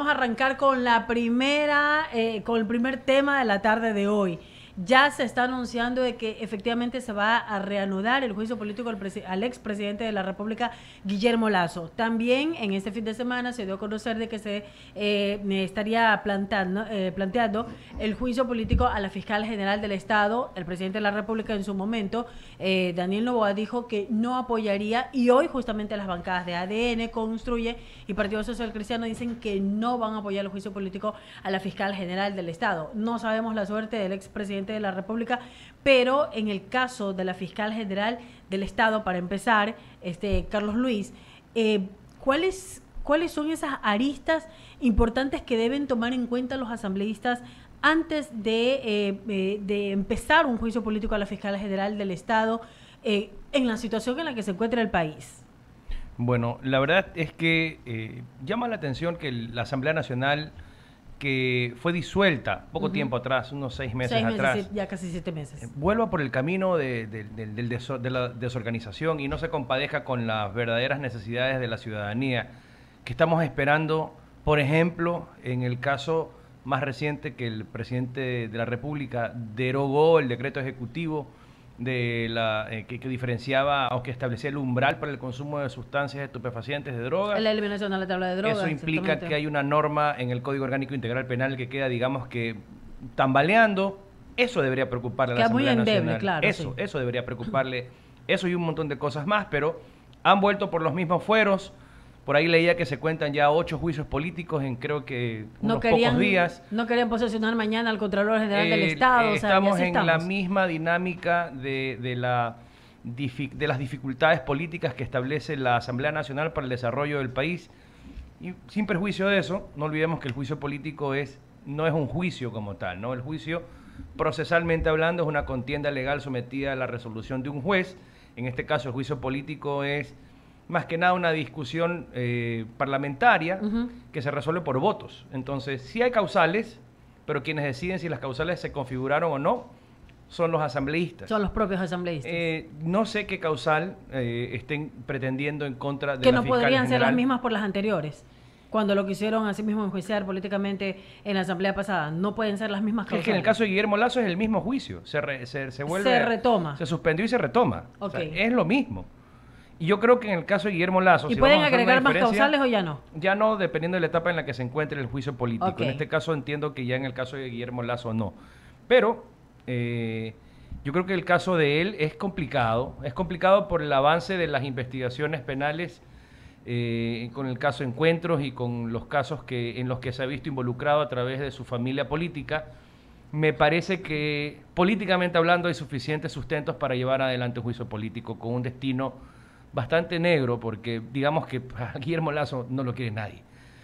a arrancar con la primera, con el primer tema de la tarde de hoy. Ya se está anunciando de que efectivamente se va a reanudar el juicio político al expresidente de la República, Guillermo Lasso. También en este fin de semana se dio a conocer de que se estaría planteando el juicio político a la fiscal general del Estado. El presidente de la República en su momento, Daniel Noboa, dijo que no apoyaría, y hoy justamente las bancadas de ADN, Construye y Partido Social Cristiano dicen que no van a apoyar el juicio político a la fiscal general del Estado. No sabemos la suerte del expresidente de la República, pero en el caso de la fiscal general del Estado, para empezar, Carlos Luis, ¿cuáles son esas aristas importantes que deben tomar en cuenta los asambleístas antes de empezar un juicio político a la fiscal general del Estado en la situación en la que se encuentra el país? Bueno, la verdad es que llama la atención que la Asamblea Nacional, que fue disuelta poco tiempo atrás, unos 6 meses atrás, ya casi 7 meses, vuelva por el camino de la desorganización y no se compadezca con las verdaderas necesidades de la ciudadanía, que estamos esperando, por ejemplo, en el caso más reciente, que el presidente de la República derogó el decreto ejecutivo que diferenciaba o que establecía el umbral para el consumo de sustancias estupefacientes, de drogas. La eliminación de la tabla de drogas. Eso implica que hay una norma en el Código Orgánico Integral Penal que queda, digamos, que tambaleando. Eso debería preocuparle a la Asamblea Nacional. Claro, eso debería preocuparle. Eso y un montón de cosas más, pero han vuelto por los mismos fueros. Por ahí leía que se cuentan ya 8 juicios políticos en creo que unos pocos días. No querían posesionar mañana al Contralor General del Estado. Estamos en la misma dinámica de las dificultades políticas que establece la Asamblea Nacional para el desarrollo del país. Y sin perjuicio de eso, no olvidemos que el juicio político no es un juicio como tal, ¿no? El juicio, procesalmente hablando, es una contienda legal sometida a la resolución de un juez. En este caso, el juicio político es más que nada una discusión parlamentaria que se resuelve por votos. Entonces, sí hay causales, pero quienes deciden si las causales se configuraron o no son los asambleístas. Son los propios asambleístas. No sé qué causal estén pretendiendo en contra de que la no fiscal podrían general. Ser las mismas por las anteriores. Cuando lo quisieron así mismo enjuiciar políticamente en la asamblea pasada, no pueden ser las mismas causales. Es que en el caso de Guillermo Lasso es el mismo juicio. Se retoma. Se suspendió y se retoma. Okay. O sea, es lo mismo. Y yo creo que en el caso de Guillermo Lasso... ¿Y pueden agregar más causales o ya no? Ya no, dependiendo de la etapa en la que se encuentre el juicio político. Okay. En este caso entiendo que ya en el caso de Guillermo Lasso no. Pero yo creo que el caso de él es complicado. Es complicado por el avance de las investigaciones penales con el caso Encuentros y con los casos en los que se ha visto involucrado a través de su familia política. Me parece que políticamente hablando hay suficientes sustentos para llevar adelante un juicio político con un destino bastante negro, porque digamos que a Guillermo Lasso no lo quiere nadie.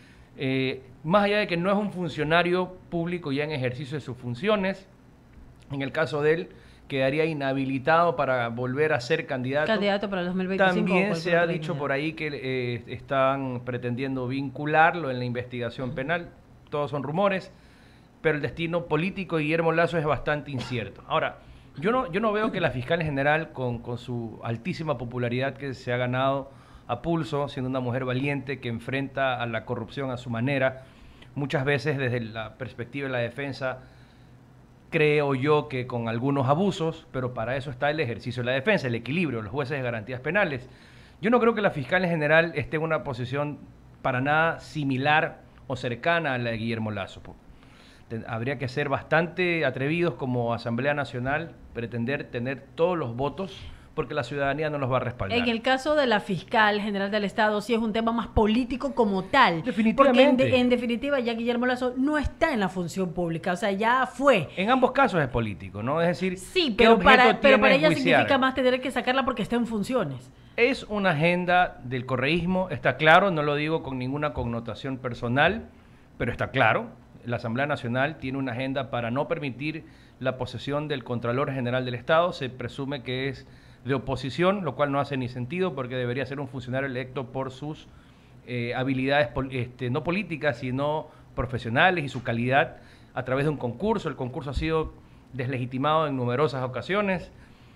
Más allá de que no es un funcionario público ya en ejercicio de sus funciones, en el caso de él quedaría inhabilitado para volver a ser candidato. Candidato para el 2025. También se ha dicho por ahí que están pretendiendo vincularlo en la investigación penal. Todos son rumores, pero el destino político de Guillermo Lasso es bastante incierto. Ahora, yo no veo que la fiscal general, con su altísima popularidad que se ha ganado a pulso, siendo una mujer valiente que enfrenta a la corrupción a su manera, muchas veces desde la perspectiva de la defensa, creo yo que con algunos abusos, pero para eso está el ejercicio de la defensa, el equilibrio, los jueces de garantías penales. Yo no creo que la fiscal general esté en una posición para nada similar o cercana a la de Guillermo Lasso. Habría que ser bastante atrevidos como Asamblea Nacional, pretender tener todos los votos, porque la ciudadanía no los va a respaldar. En el caso de la fiscal general del Estado, sí es un tema más político como tal. Definitivamente. Porque en definitiva ya Guillermo Lasso no está en la función pública, o sea, ya fue. En ambos casos es político, ¿no? Es decir, sí, pero para ella enjuiciar? Significa más tener que sacarla porque está en funciones. Es una agenda del correísmo, está claro, no lo digo con ninguna connotación personal, pero está claro. La Asamblea Nacional tiene una agenda para no permitir la posesión del Contralor General del Estado. Se presume que es de oposición, lo cual no hace ni sentido porque debería ser un funcionario electo por sus habilidades no políticas, sino profesionales y su calidad a través de un concurso. El concurso ha sido deslegitimado en numerosas ocasiones.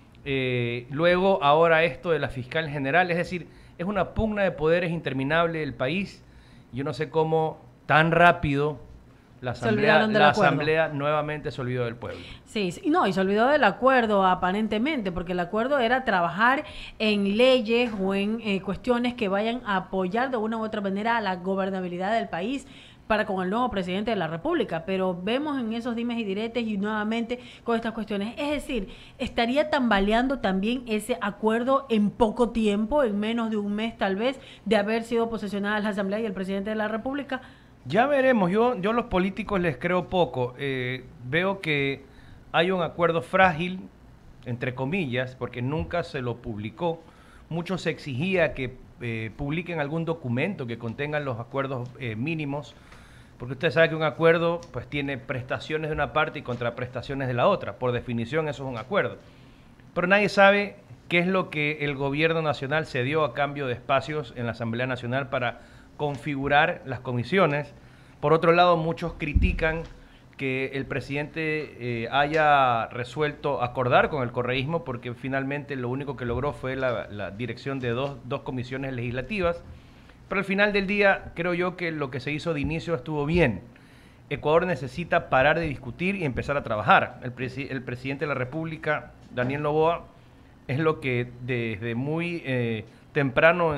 Luego, ahora esto de la fiscal general, es decir, es una pugna de poderes interminable del país. Yo no sé cómo tan rápido Se olvidaron del acuerdo. asamblea nuevamente se olvidó del pueblo. Sí, no, y se olvidó del acuerdo aparentemente, porque el acuerdo era trabajar en leyes o en cuestiones que vayan a apoyar de una u otra manera a la gobernabilidad del país para con el nuevo presidente de la República, pero vemos en esos dimes y diretes y nuevamente con estas cuestiones. Es decir, estaría tambaleando también ese acuerdo en poco tiempo, en menos de un mes tal vez, de haber sido posesionada la Asamblea y el presidente de la República. Ya veremos, yo a los políticos les creo poco. Veo que hay un acuerdo frágil, entre comillas, porque nunca se lo publicó. Mucho se exigía que publiquen algún documento que contengan los acuerdos mínimos, porque usted sabe que un acuerdo pues tiene prestaciones de una parte y contraprestaciones de la otra. Por definición eso es un acuerdo. Pero nadie sabe qué es lo que el gobierno nacional cedió a cambio de espacios en la Asamblea Nacional para configurar las comisiones. Por otro lado, muchos critican que el presidente haya resuelto acordar con el correísmo, porque finalmente lo único que logró fue la dirección de dos comisiones legislativas. Pero al final del día, creo yo que lo que se hizo de inicio estuvo bien. Ecuador necesita parar de discutir y empezar a trabajar. El presidente de la República, Daniel Noboa, es lo que desde muy temprano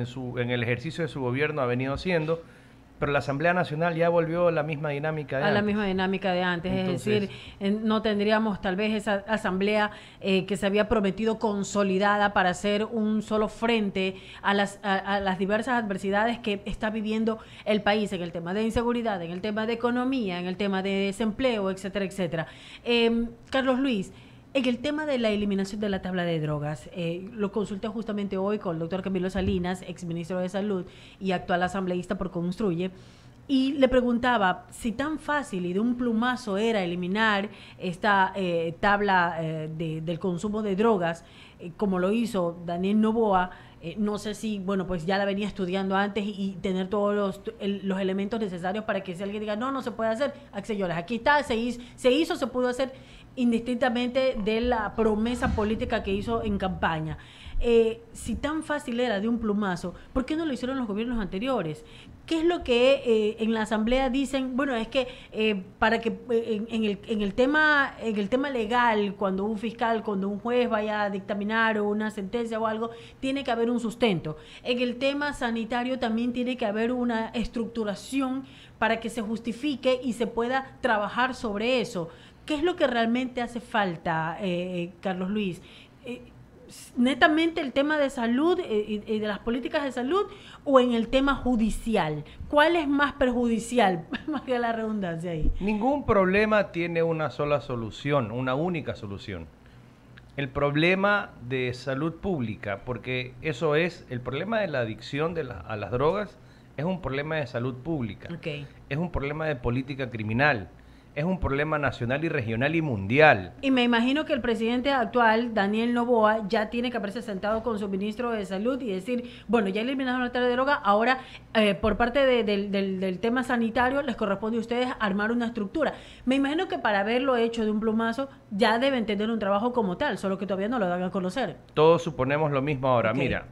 en el ejercicio de su gobierno ha venido haciendo, pero la Asamblea Nacional ya volvió a la misma dinámica de antes. A la misma dinámica de antes, entonces, es decir, no tendríamos tal vez esa asamblea que se había prometido consolidada para hacer un solo frente a las diversas adversidades que está viviendo el país en el tema de inseguridad, en el tema de economía, en el tema de desempleo, etcétera, etcétera. Carlos Luis, en el tema de la eliminación de la tabla de drogas, lo consulté justamente hoy con el doctor Camilo Salinas, exministro de Salud y actual asambleísta por Construye, y le preguntaba si tan fácil y de un plumazo era eliminar esta tabla del consumo de drogas, como lo hizo Daniel Noboa. No sé si, bueno, pues ya la venía estudiando antes y tener todos los elementos necesarios para que si alguien diga, no se puede hacer, señores, aquí está, se hizo, se pudo hacer, indistintamente de la promesa política que hizo en campaña. Si tan fácil era de un plumazo, ¿por qué no lo hicieron los gobiernos anteriores? ¿Qué es lo que en la Asamblea dicen? Bueno, es que para que en el tema legal, cuando un juez vaya a dictaminar una sentencia o algo, tiene que haber un sustento. En el tema sanitario también tiene que haber una estructuración para que se justifique y se pueda trabajar sobre eso. ¿Qué es lo que realmente hace falta, Carlos Luis? ¿Netamente el tema de salud y de las políticas de salud o en el tema judicial? ¿Cuál es más perjudicial? Más que la redundancia ahí. Ningún problema tiene una sola solución, una única solución. El problema de salud pública, porque eso es, el problema de la adicción a las drogas es un problema de salud pública. Okay. Es un problema de política criminal. Es un problema nacional y regional y mundial. Y me imagino que el presidente actual, Daniel Noboa, ya tiene que haberse sentado con su ministro de Salud y decir, bueno, ya eliminaron la tabla de droga, ahora por parte del tema sanitario les corresponde a ustedes armar una estructura. Me imagino que para haberlo hecho de un plumazo ya deben tener un trabajo como tal, solo que todavía no lo dan a conocer. Todos suponemos lo mismo ahora. Okay. Mira,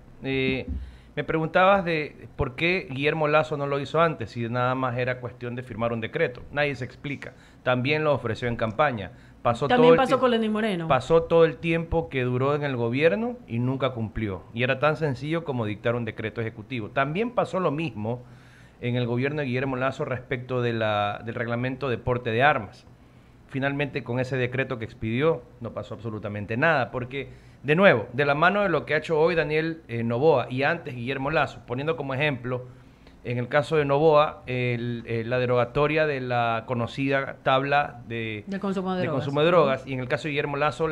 me preguntabas de por qué Guillermo Lasso no lo hizo antes, si nada más era cuestión de firmar un decreto. Nadie se explica. También lo ofreció en campaña. También pasó con Lenín Moreno. Pasó todo el tiempo que duró en el gobierno y nunca cumplió. Y era tan sencillo como dictar un decreto ejecutivo. También pasó lo mismo en el gobierno de Guillermo Lasso respecto del reglamento de porte de armas. Finalmente, con ese decreto que expidió, no pasó absolutamente nada, porque, de nuevo, de la mano de lo que ha hecho hoy Daniel Noboa y antes Guillermo Lasso, poniendo como ejemplo, en el caso de Noboa, la derogatoria de la conocida tabla de consumo de drogas, y en el caso de Guillermo Lasso,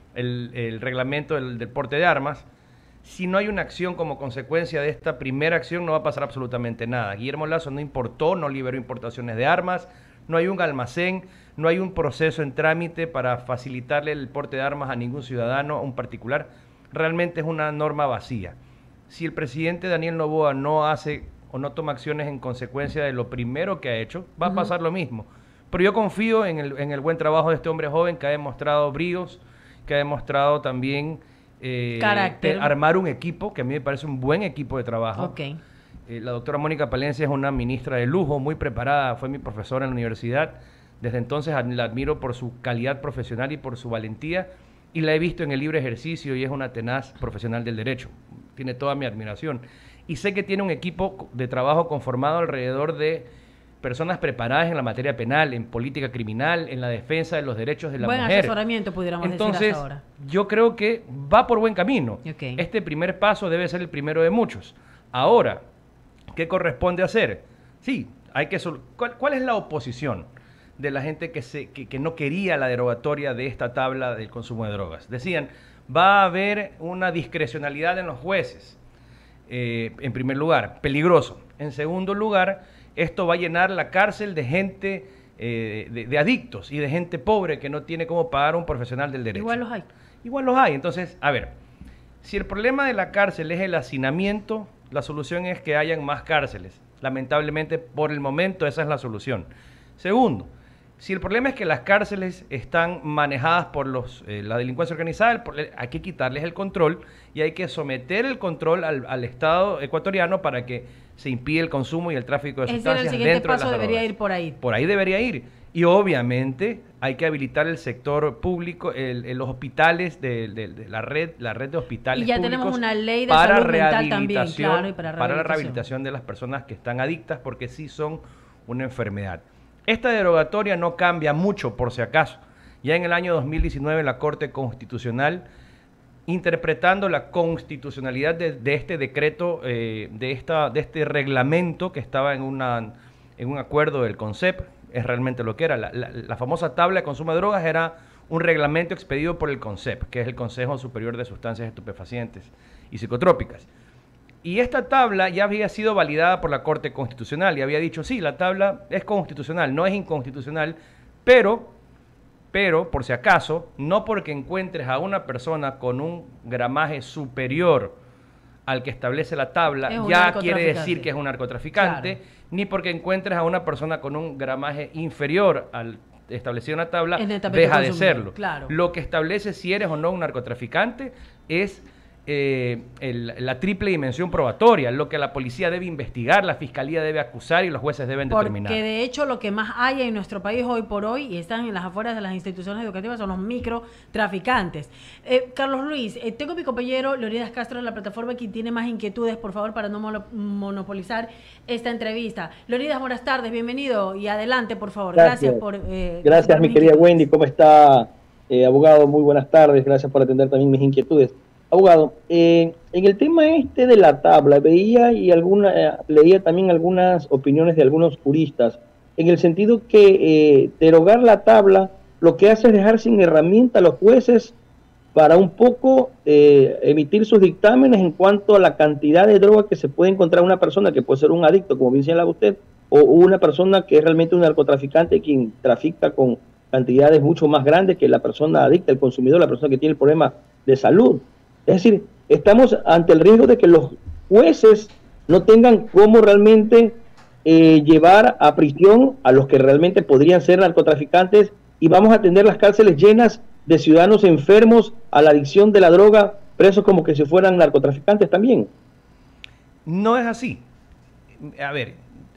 el reglamento del porte de armas. Si no hay una acción como consecuencia de esta primera acción, no va a pasar absolutamente nada. Guillermo Lasso no importó, no liberó importaciones de armas, no hay un almacén, no hay un proceso en trámite para facilitarle el porte de armas a ningún ciudadano, a un particular. Realmente es una norma vacía. Si el presidente Daniel Noboa no hace o no toma acciones en consecuencia de lo primero que ha hecho, va a pasar lo mismo. Pero yo confío en el buen trabajo de este hombre joven que ha demostrado bríos, que ha demostrado también carácter, armar un equipo, que a mí me parece un buen equipo de trabajo. Okay. La doctora Mónica Palencia es una ministra de lujo, muy preparada, fue mi profesora en la universidad. Desde entonces la admiro por su calidad profesional y por su valentía, y la he visto en el libre ejercicio y es una tenaz profesional del derecho. Tiene toda mi admiración. Y sé que tiene un equipo de trabajo conformado alrededor de personas preparadas en la materia penal, en política criminal, en la defensa de los derechos de la mujer. Buen asesoramiento, pudiéramos decir hasta ahora. Yo creo que va por buen camino. Okay. Este primer paso debe ser el primero de muchos. Ahora, ¿qué corresponde hacer? Sí, hay que... ¿Cuál es la oposición de la gente que no quería la derogatoria de esta tabla del consumo de drogas? Decían, va a haber una discrecionalidad en los jueces. En primer lugar, peligroso. En segundo lugar, esto va a llenar la cárcel de gente, de adictos y de gente pobre que no tiene cómo pagar a un profesional del derecho. Igual los hay. Igual los hay. Entonces, a ver, si el problema de la cárcel es el hacinamiento, la solución es que hayan más cárceles. Lamentablemente, por el momento, esa es la solución. Segundo, si el problema es que las cárceles están manejadas por la delincuencia organizada, hay que quitarles el control y hay que someter el control al Estado ecuatoriano para que se impide el consumo y el tráfico de sustancias dentro de las drogas. El siguiente paso debería ir por ahí. Por ahí debería ir. Y obviamente hay que habilitar el sector público, los hospitales de la red de hospitales y ya públicos tenemos una ley de salud mental también, claro, y para la rehabilitación de las personas que están adictas, porque sí son una enfermedad. Esta derogatoria no cambia mucho, por si acaso. Ya en el año 2019 la Corte Constitucional, interpretando la constitucionalidad de este decreto, de este reglamento que estaba en un acuerdo del CONCEP, es realmente lo que era. La famosa tabla de consumo de drogas era un reglamento expedido por el CONCEP, que es el Consejo Superior de Sustancias Estupefacientes y Psicotrópicas. Y esta tabla ya había sido validada por la Corte Constitucional y había dicho, sí, la tabla es constitucional, no es inconstitucional, pero por si acaso, no porque encuentres a una persona con un gramaje superior al que establece la tabla, ya quiere decir que es un narcotraficante, claro, ni porque encuentres a una persona con un gramaje inferior al establecido en la tabla, deja de serlo. Claro. Lo que establece si eres o no un narcotraficante es la triple dimensión probatoria, lo que la policía debe investigar, la fiscalía debe acusar y los jueces deben determinar. Porque de hecho lo que más hay en nuestro país hoy por hoy, y están en las afueras de las instituciones educativas, son los microtraficantes. Carlos Luis, tengo a mi compañero Leonidas Castro en la plataforma, quien tiene más inquietudes, por favor, para no monopolizar esta entrevista. Leonidas, buenas tardes, bienvenido y adelante, por favor. Gracias por... gracias, mi querida Wendy, ¿cómo está, abogado? Muy buenas tardes, gracias por atender también mis inquietudes. Abogado, en el tema de la tabla, veía y leía también algunas opiniones de algunos juristas, en el sentido que derogar la tabla lo que hace es dejar sin herramienta a los jueces para un poco emitir sus dictámenes en cuanto a la cantidad de droga que se puede encontrar una persona que puede ser un adicto, como bien señalaba usted, o una persona que es realmente un narcotraficante quien trafica con cantidades mucho más grandes que la persona adicta, el consumidor, la persona que tiene el problema de salud. Es decir, estamos ante el riesgo de que los jueces no tengan cómo realmente llevar a prisión a los que realmente podrían ser narcotraficantes, y vamos a tener las cárceles llenas de ciudadanos enfermos a la adicción de la droga, presos como que si fueran narcotraficantes también. No es así. A ver,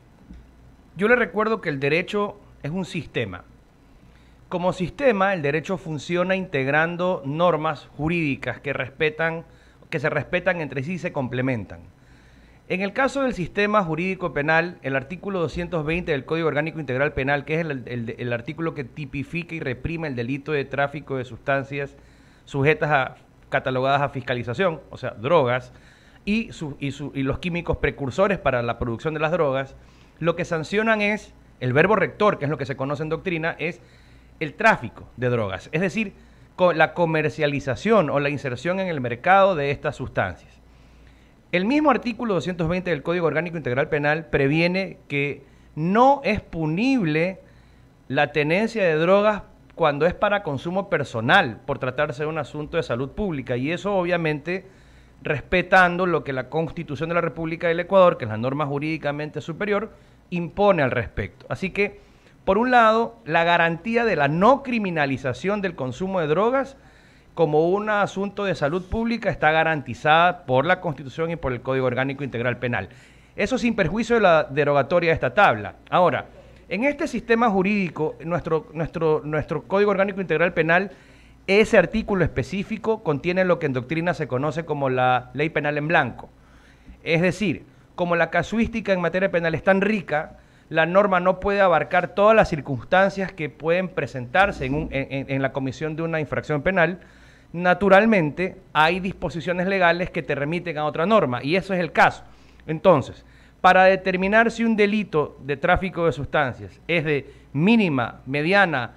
yo le recuerdo que el derecho es un sistema. Como sistema, el derecho funciona integrando normas jurídicas que se respetan entre sí y se complementan. En el caso del sistema jurídico penal, el artículo 220 del Código Orgánico Integral Penal, que es el artículo que tipifica y reprime el delito de tráfico de sustancias catalogadas a fiscalización, o sea, drogas, y los químicos precursores para la producción de las drogas, lo que sancionan es, el verbo rector, que es lo que se conoce en doctrina, es el tráfico de drogas, es decir, la comercialización o la inserción en el mercado de estas sustancias. El mismo artículo 220 del Código Orgánico Integral Penal previene que no es punible la tenencia de drogas cuando es para consumo personal, por tratarse de un asunto de salud pública, y eso obviamente respetando lo que la Constitución de la República del Ecuador, que es la norma jurídicamente superior, impone al respecto. Así que, por un lado, la garantía de la no criminalización del consumo de drogas como un asunto de salud pública está garantizada por la Constitución y por el Código Orgánico Integral Penal. Eso sin perjuicio de la derogatoria de esta tabla. Ahora, en este sistema jurídico, nuestro Código Orgánico Integral Penal, ese artículo específico contiene lo que en doctrina se conoce como la ley penal en blanco. Es decir, como la casuística en materia penal es tan rica, la norma no puede abarcar todas las circunstancias que pueden presentarse en la comisión de una infracción penal. Naturalmente, hay disposiciones legales que te remiten a otra norma, y eso es el caso. Entonces, para determinar si un delito de tráfico de sustancias es de mínima, mediana,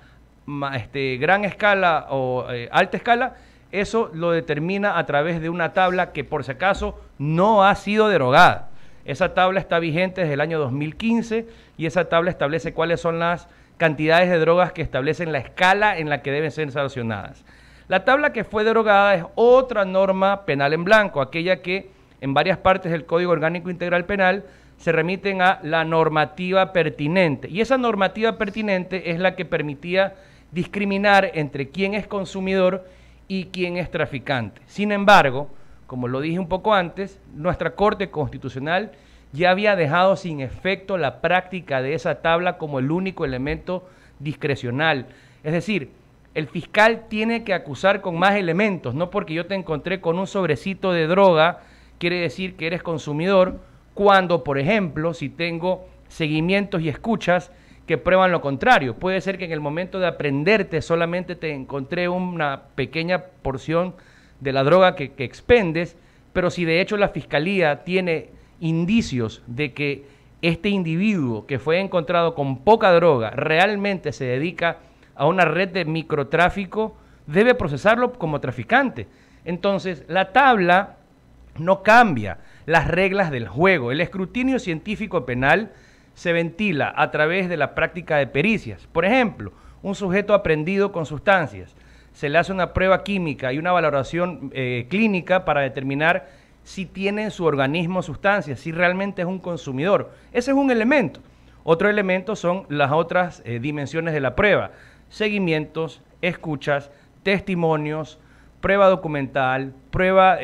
gran escala o alta escala, eso lo determina a través de una tabla que, por si acaso, no ha sido derogada. Esa tabla está vigente desde el año 2015 y esa tabla establece cuáles son las cantidades de drogas que establecen la escala en la que deben ser sancionadas. La tabla que fue derogada es otra norma penal en blanco, aquella que en varias partes del Código Orgánico Integral Penal se remiten a la normativa pertinente. Y esa normativa pertinente es la que permitía discriminar entre quién es consumidor y quién es traficante. Sin embargo, como lo dije un poco antes, nuestra Corte Constitucional ya había dejado sin efecto la práctica de esa tabla como el único elemento discrecional. Es decir, el fiscal tiene que acusar con más elementos, no porque yo te encontré con un sobrecito de droga, quiere decir que eres consumidor, cuando, por ejemplo, si tengo seguimientos y escuchas que prueban lo contrario. Puede ser que en el momento de aprenderte solamente te encontré una pequeña porción de la droga que expendes, pero si de hecho la fiscalía tiene indicios de que este individuo que fue encontrado con poca droga realmente se dedica a una red de microtráfico, debe procesarlo como traficante. Entonces, la tabla no cambia las reglas del juego. El escrutinio científico penal se ventila a través de la práctica de pericias. Por ejemplo, un sujeto aprehendido con sustancias, se le hace una prueba química y una valoración clínica para determinar si tiene en su organismo sustancias, si realmente es un consumidor. Ese es un elemento. Otro elemento son las otras dimensiones de la prueba: seguimientos, escuchas, testimonios, prueba documental, prueba,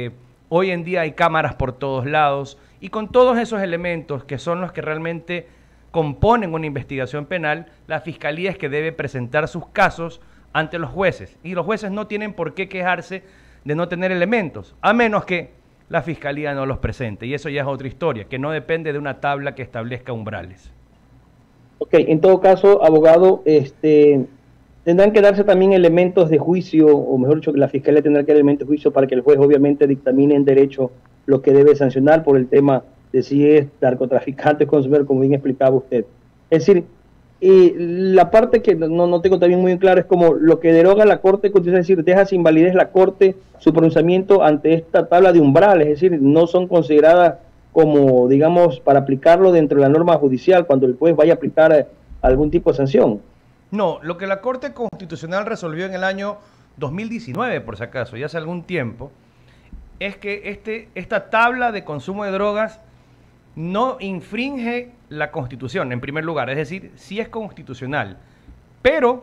hoy en día hay cámaras por todos lados, y con todos esos elementos que son los que realmente componen una investigación penal, la fiscalía es que debe presentar sus casos ante los jueces, y los jueces no tienen por qué quejarse de no tener elementos, a menos que la fiscalía no los presente, y eso ya es otra historia, que no depende de una tabla que establezca umbrales. Ok, en todo caso, abogado, tendrán que darse también elementos de juicio, o mejor dicho, que la fiscalía tendrá que dar elementos de juicio para que el juez obviamente dictamine en derecho lo que debe sancionar por el tema de si es narcotraficante o consumidor, como bien explicaba usted. Es decir, la parte que no tengo también muy en claro es como lo que deroga la Corte Constitucional, es decir, deja sin validez la Corte su pronunciamiento ante esta tabla de umbrales, es decir, no son consideradas como, digamos, para aplicarlo dentro de la norma judicial cuando el juez vaya a aplicar algún tipo de sanción. No, lo que la Corte Constitucional resolvió en el año 2019, por si acaso, ya hace algún tiempo, es que esta tabla de consumo de drogas no infringe la Constitución, en primer lugar, es decir, sí es constitucional, pero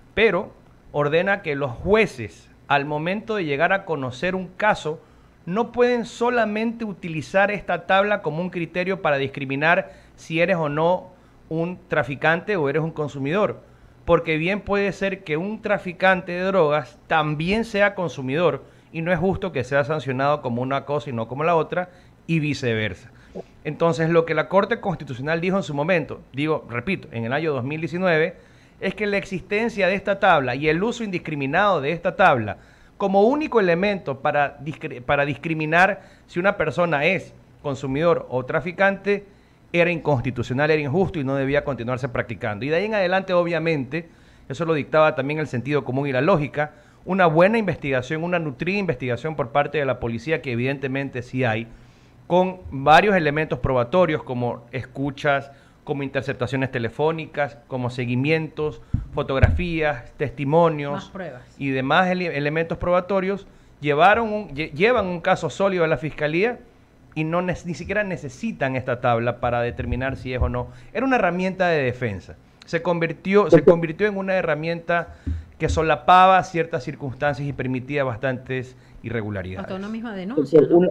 ordena que los jueces, al momento de llegar a conocer un caso, no pueden solamente utilizar esta tabla como un criterio para discriminar si eres o no un traficante o eres un consumidor, porque bien puede ser que un traficante de drogas también sea consumidor y no es justo que sea sancionado como una cosa y no como la otra, y viceversa. Entonces, lo que la Corte Constitucional dijo en su momento, repito, en el año 2019, es que la existencia de esta tabla y el uso indiscriminado de esta tabla como único elemento para discriminar si una persona es consumidor o traficante era inconstitucional, era injusto y no debía continuarse practicando. Y de ahí en adelante, obviamente, eso lo dictaba también el sentido común y la lógica, una buena investigación, una nutrida investigación por parte de la policía, que evidentemente sí hay, con varios elementos probatorios como escuchas, como interceptaciones telefónicas, como seguimientos, fotografías, testimonios y demás elementos probatorios, llevan un caso sólido a la Fiscalía y ni siquiera necesitan esta tabla para determinar si es o no. Era una herramienta de defensa. Se convirtió en una herramienta que solapaba ciertas circunstancias y permitía bastantes irregularidades. Hasta una misma denuncia, ¿no?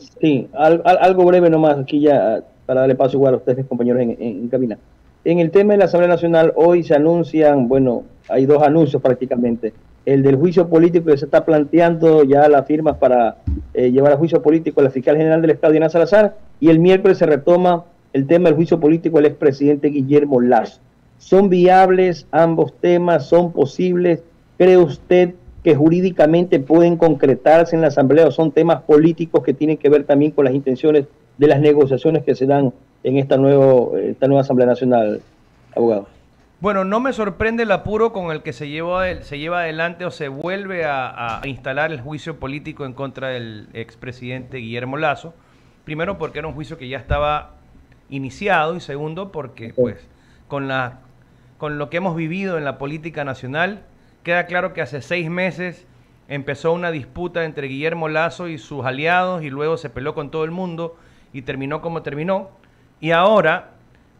Sí, algo breve nomás, aquí ya para darle paso igual a ustedes, mis compañeros en cabina. En el tema de la Asamblea Nacional, hoy se anuncian, bueno, hay dos anuncios prácticamente. El del juicio político que se está planteando ya las firmas para llevar a juicio político a la fiscal general del Estado, Diana Salazar, y el miércoles se retoma el tema del juicio político del expresidente Guillermo Lasso. ¿Son viables ambos temas? ¿Son posibles? ¿Cree usted que jurídicamente pueden concretarse en la Asamblea o son temas políticos que tienen que ver también con las intenciones de las negociaciones que se dan en esta nueva Asamblea Nacional, abogado? Bueno, no me sorprende el apuro con el que se lleva adelante o se vuelve a instalar el juicio político en contra del expresidente Guillermo Lasso. Primero porque era un juicio que ya estaba iniciado y segundo porque pues con lo que hemos vivido en la política nacional, queda claro que hace 6 meses empezó una disputa entre Guillermo Lasso y sus aliados y luego se peleó con todo el mundo y terminó como terminó. Y ahora,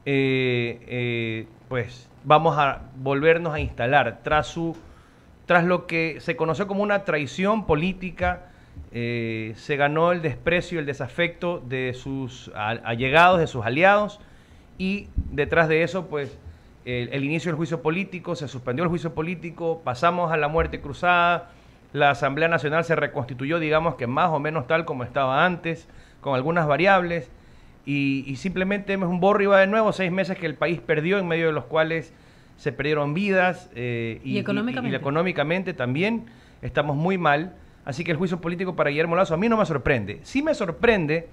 pues vamos a volvernos a instalar tras lo que se conoció como una traición política. Se ganó el desprecio y el desafecto de sus allegados, de sus aliados, y detrás de eso, pues, el inicio del juicio político, se suspendió el juicio político, pasamos a la muerte cruzada, la Asamblea Nacional se reconstituyó, digamos que más o menos tal como estaba antes, con algunas variables, y simplemente es un borro y va de nuevo, 6 meses que el país perdió, en medio de los cuales se perdieron vidas, y económicamente también estamos muy mal. Así que el juicio político para Guillermo Lasso a mí no me sorprende. Sí me sorprende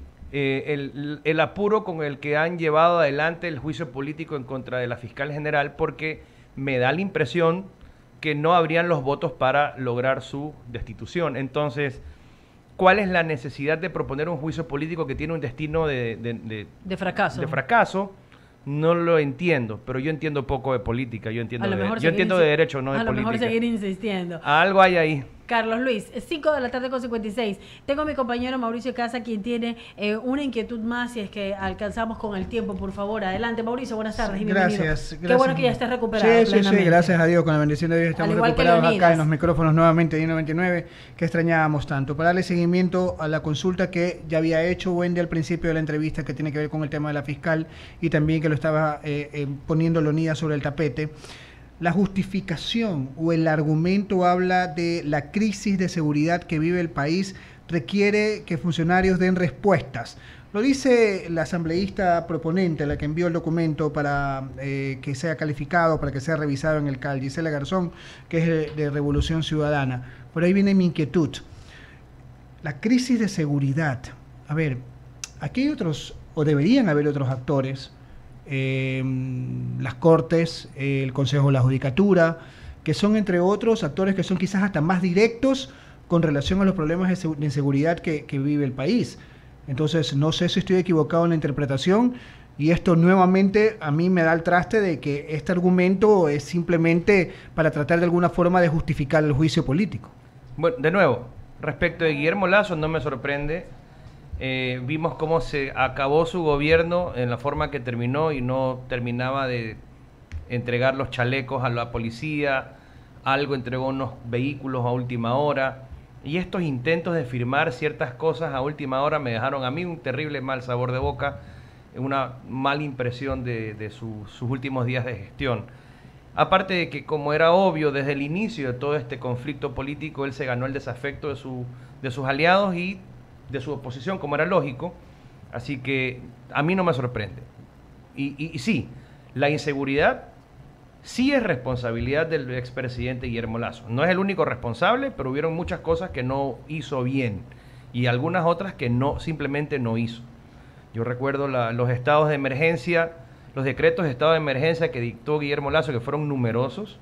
el apuro con el que han llevado adelante el juicio político en contra de la fiscal general, porque me da la impresión que no habrían los votos para lograr su destitución. Entonces, ¿cuál es la necesidad de proponer un juicio político que tiene un destino de fracaso? De fracaso. No lo entiendo, pero yo entiendo poco de política, yo entiendo de derecho, no de política. A lo mejor seguir insistiendo. Algo hay ahí. Carlos Luis, 5 de la tarde con 56. Tengo a mi compañero Mauricio Casa, quien tiene una inquietud más, si es que alcanzamos con el tiempo, por favor. Adelante, Mauricio, buenas tardes y bienvenido. Gracias. Qué bueno que ya estés recuperado. Sí, gracias a Dios, con la bendición de Dios estamos recuperados acá en los micrófonos nuevamente de 99, que extrañábamos tanto. Para darle seguimiento a la consulta que ya había hecho Wendy al principio de la entrevista, que tiene que ver con el tema de la fiscal y también que lo estaba poniendo Leonidas sobre el tapete. La justificación o el argumento habla de la crisis de seguridad que vive el país, requiere que funcionarios den respuestas. Lo dice la asambleísta proponente, la que envió el documento para que sea calificado, para que sea revisado en el CAL, Gisela Garzón, que es de Revolución Ciudadana. Por ahí viene mi inquietud. La crisis de seguridad. A ver, aquí hay otros, o deberían haber otros actores, las Cortes, el Consejo de la Judicatura, que son entre otros actores que son quizás hasta más directos con relación a los problemas de inseguridad que vive el país. Entonces no sé si estoy equivocado en la interpretación y esto nuevamente a mí me da el traste de que este argumento es simplemente para tratar de alguna forma de justificar el juicio político. Bueno, de nuevo, respecto de Guillermo Lasso no me sorprende. Vimos cómo se acabó su gobierno en la forma que terminó y no terminaba de entregar los chalecos a la policía, algo entregó unos vehículos a última hora, y estos intentos de firmar ciertas cosas a última hora me dejaron a mí un terrible mal sabor de boca, una mala impresión de sus últimos días de gestión. Aparte de que, como era obvio desde el inicio de todo este conflicto político, él se ganó el desafecto de sus aliados y de su oposición, como era lógico, así que a mí no me sorprende. Y sí, la inseguridad sí es responsabilidad del expresidente Guillermo Lasso. No es el único responsable, pero hubieron muchas cosas que no hizo bien y algunas otras que simplemente no hizo. Yo recuerdo los estados de emergencia, los decretos de estado de emergencia que dictó Guillermo Lasso, que fueron numerosos.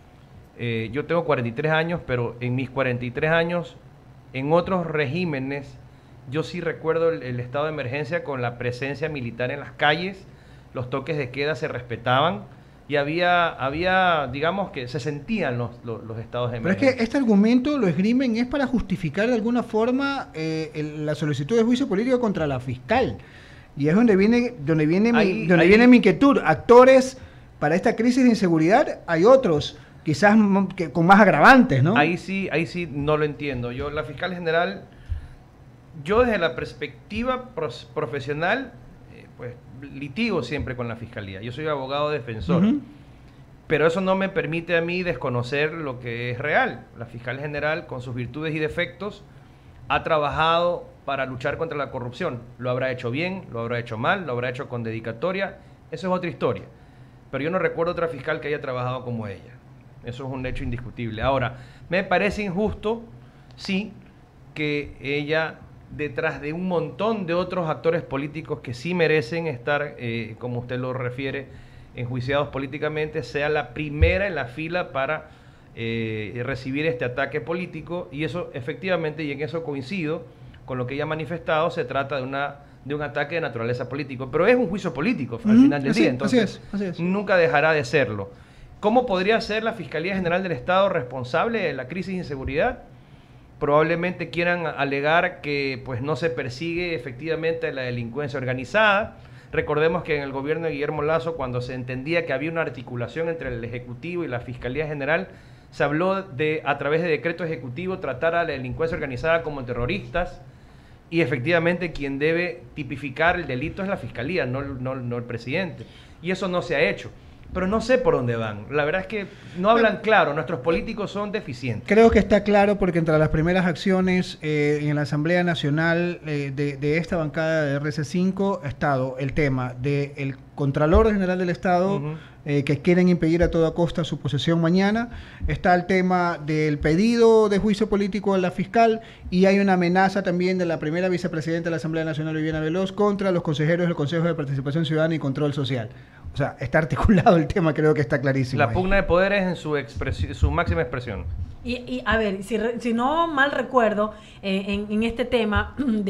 Yo tengo 43 años, pero en mis 43 años, en otros regímenes, yo sí recuerdo el estado de emergencia con la presencia militar en las calles, los toques de queda se respetaban y había digamos que se sentían los estados de emergencia. Pero es que este argumento lo esgrimen es para justificar de alguna forma la solicitud de juicio político contra la fiscal. Y es donde viene mi inquietud. Actores para esta crisis de inseguridad hay otros, quizás con más agravantes, ¿no? Ahí sí no lo entiendo. La fiscal general Yo desde la perspectiva profesional, pues litigo siempre con la Fiscalía. Yo soy abogado defensor. Pero eso no me permite a mí desconocer lo que es real. La fiscal general, con sus virtudes y defectos, ha trabajado para luchar contra la corrupción. Lo habrá hecho bien, lo habrá hecho mal, lo habrá hecho con dedicatoria. Eso es otra historia. Pero yo no recuerdo otra fiscal que haya trabajado como ella. Eso es un hecho indiscutible. Ahora, me parece injusto, sí, que ella, detrás de un montón de otros actores políticos que sí merecen estar, como usted lo refiere, enjuiciados políticamente, sea la primera en la fila para recibir este ataque político, y eso efectivamente, y en eso coincido con lo que ella ha manifestado, se trata de un ataque de naturaleza político, pero es un juicio político al final del día, entonces así es. Nunca dejará de serlo. ¿Cómo podría ser la Fiscalía General del Estado responsable de la crisis de inseguridad? Probablemente quieran alegar que pues no se persigue efectivamente la delincuencia organizada. Recordemos que en el gobierno de Guillermo Lasso, cuando se entendía que había una articulación entre el Ejecutivo y la Fiscalía General, se habló de, a través de decreto ejecutivo, tratar a la delincuencia organizada como terroristas, y efectivamente quien debe tipificar el delito es la Fiscalía, no el presidente. Y eso no se ha hecho. Pero no sé por dónde van. La verdad es que no hablan claro, nuestros políticos son deficientes. Creo que está claro porque entre las primeras acciones en la Asamblea Nacional de esta bancada de RC5 ha estado el tema del Contralor General del Estado, que quieren impedir a toda costa su posesión mañana. Está el tema del pedido de juicio político a la fiscal, y hay una amenaza también de la primera vicepresidenta de la Asamblea Nacional, Viviana Veloz, contra los consejeros del Consejo de Participación Ciudadana y Control Social. O sea, está articulado el tema, creo que está clarísimo. La pugna de poderes en su máxima expresión. Y a ver, si no mal recuerdo, en este tema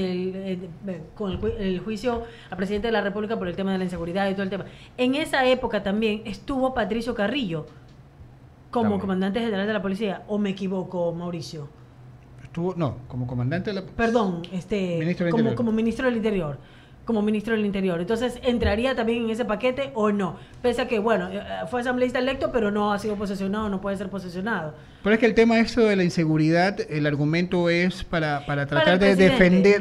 con el juicio al presidente de la República por el tema de la inseguridad y todo el tema, en esa época también estuvo Patricio Carrillo como comandante general de la policía, ¿o me equivoco, Mauricio? Como comandante de la... Perdón, como ministro del Interior. Como ministro del Interior. Entonces, ¿entraría también en ese paquete o no? Pese a que, bueno, fue asambleísta electo, pero no ha sido posesionado, no puede ser posesionado. Pero es que el tema esto de la inseguridad, el argumento es para tratar de defender...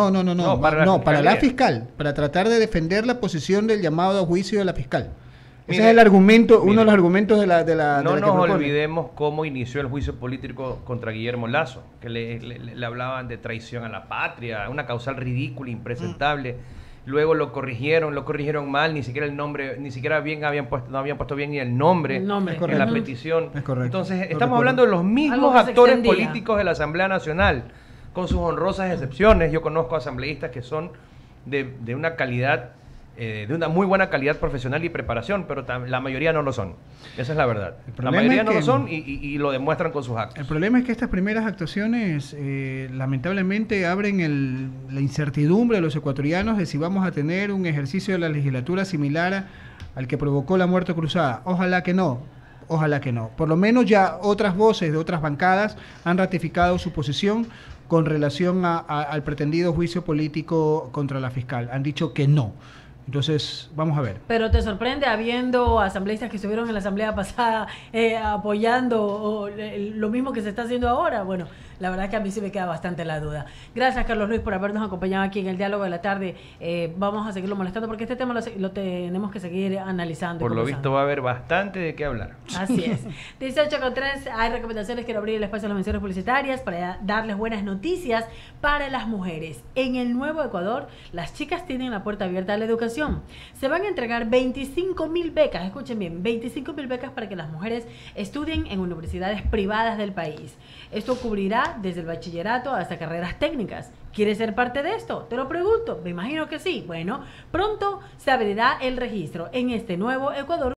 Para la fiscal, para tratar de defender la posición del llamado a juicio de la fiscal. Ese es el argumento, uno de los argumentos de la no nos olvidemos cómo inició el juicio político contra Guillermo Lasso, que le hablaban de traición a la patria, una causal ridícula, impresentable. Luego lo corrigieron mal, ni siquiera el nombre, ni siquiera no habían puesto bien ni el nombre en la petición. Es correcto. Entonces, estamos hablando de los mismos actores políticos de la Asamblea Nacional, con sus honrosas excepciones. Yo conozco asambleístas que son de una calidad, de una muy buena calidad profesional y preparación, pero la mayoría no lo son. Esa es la verdad. La mayoría no lo son y lo demuestran con sus actos. El problema es que estas primeras actuaciones lamentablemente abren la incertidumbre de los ecuatorianos de si vamos a tener un ejercicio de la legislatura similar al que provocó la muerte cruzada. Ojalá que no. Ojalá que no. Por lo menos ya otras voces de otras bancadas han ratificado su posición con relación al pretendido juicio político contra la fiscal. Han dicho que no. Entonces, vamos a ver. Pero ¿te sorprende, habiendo asambleístas que estuvieron en la asamblea pasada apoyando lo mismo que se está haciendo ahora? Bueno, la verdad es que a mí sí me queda bastante la duda. Gracias, Carlos Luis, por habernos acompañado aquí en el Diálogo de la Tarde. Vamos a seguirlo molestando porque este tema lo tenemos que seguir analizando. Por lo visto va a haber bastante de qué hablar. Así es. 18:03, hay recomendaciones. Quiero abrir el espacio a las menciones publicitarias para darles buenas noticias para las mujeres. En el Nuevo Ecuador, las chicas tienen la puerta abierta a la educación. Se van a entregar 25.000 becas, escuchen bien, 25.000 becas para que las mujeres estudien en universidades privadas del país. Esto cubrirá desde el bachillerato hasta carreras técnicas. ¿Quieres ser parte de esto? Te lo pregunto, me imagino que sí. Bueno, pronto se abrirá el registro en este Nuevo Ecuador.